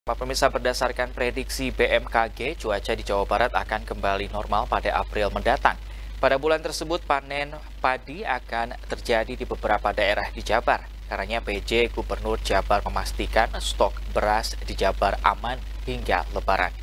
Pemirsa, berdasarkan prediksi BMKG, cuaca di Jawa Barat akan kembali normal pada April mendatang. Pada bulan tersebut, panen padi akan terjadi di beberapa daerah di Jabar. Karenanya PJ Gubernur Jabar memastikan stok beras di Jabar aman hingga Lebaran.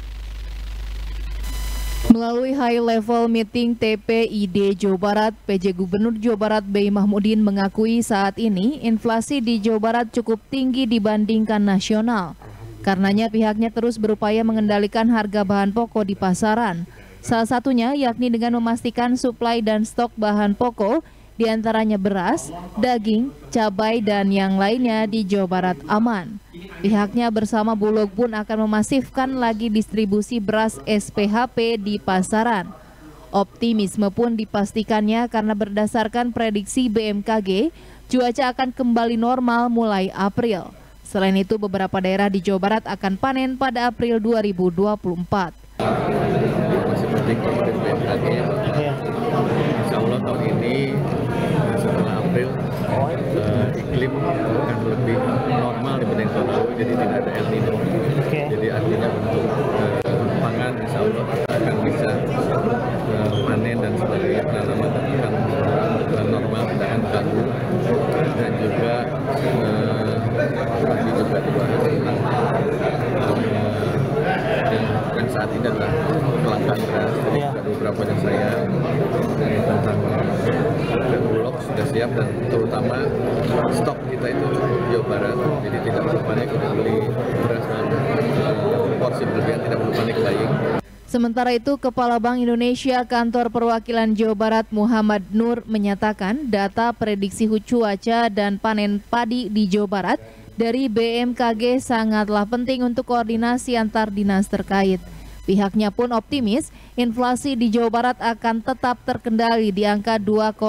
Melalui high level meeting TPID Jawa Barat, PJ Gubernur Jawa Barat B. Mahmudin mengakui saat ini inflasi di Jawa Barat cukup tinggi dibandingkan nasional. Karenanya pihaknya terus berupaya mengendalikan harga bahan pokok di pasaran. Salah satunya yakni dengan memastikan suplai dan stok bahan pokok diantaranya beras, daging, cabai, dan yang lainnya di Jawa Barat aman. Pihaknya bersama Bulog pun akan memasifkan lagi distribusi beras SPHP di pasaran. Optimisme pun dipastikannya karena berdasarkan prediksi BMKG, cuaca akan kembali normal mulai April. Selain itu, beberapa daerah di Jawa Barat akan panen pada April 2024. Masih penting dari BMKG, insya Allah tahun ini setelah April iklim akan lebih normal dibanding tahun lalu, jadi tidak ada El Nino. Jadi artinya untuk pangan insya Allah akan bisa panen dan sebagainya, penanaman akan normal, tidak akan ganggu, dan juga tadi juga dibahas tentang yang saat ini adalah kelangkaan beras. Jadi ada beberapa yang saya tentang Bulog sudah siap, dan terutama stok kita itu cukup Jawa Barat, jadi tidak perlu panik untuk beli beras dan porsi berlebihan, tidak perlu panik buying. Sementara itu, Kepala Bank Indonesia Kantor Perwakilan Jawa Barat Muhammad Nur menyatakan data prediksi cuaca dan panen padi di Jawa Barat dari BMKG sangatlah penting untuk koordinasi antar dinas terkait. Pihaknya pun optimis inflasi di Jawa Barat akan tetap terkendali di angka 2,5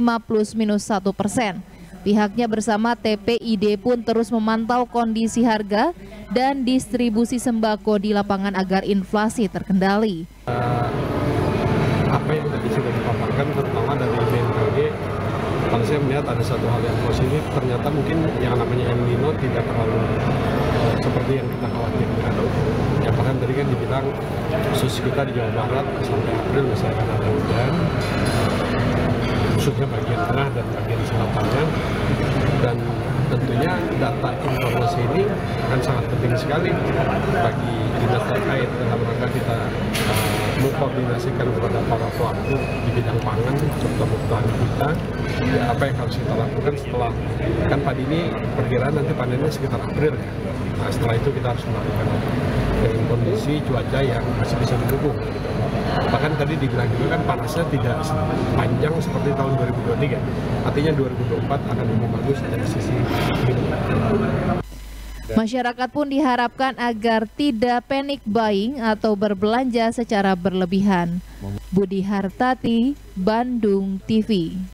±1%. Pihaknya bersama TPID pun terus memantau kondisi harga dan distribusi sembako di lapangan agar inflasi terkendali. Apa yang tadi sudah dipaparkan terutama dari BMKG, kalau saya melihat ada satu hal yang positif, ternyata mungkin yang namanya El Nino tidak terlalu seperti yang kita khawatirkan. Ya bahkan tadi kan dibilang khusus kita di Jawa Barat sampai April masih akan ada hujan, khususnya bagian tengah dan bagian selatannya, dan tentunya data informasi ini akan sangat penting sekali bagi dinas terkait dalam rangka kita mengkoordinasikan kepada para pelaku di bidang pangan serta petani kita, ya, apa yang harus kita lakukan setelah kan padi ini perkiraan nanti panennya sekitar April ya. Nah, setelah itu kita harus melakukan dengan kondisi cuaca yang masih bisa mendukung. Bahkan tadi dibilang juga kan panasnya tidak panjang seperti tahun 2023. Artinya 2024 akan lebih bagus dari sisi ini. Masyarakat pun diharapkan agar tidak panic buying atau berbelanja secara berlebihan. Budi Hartati, Bandung TV.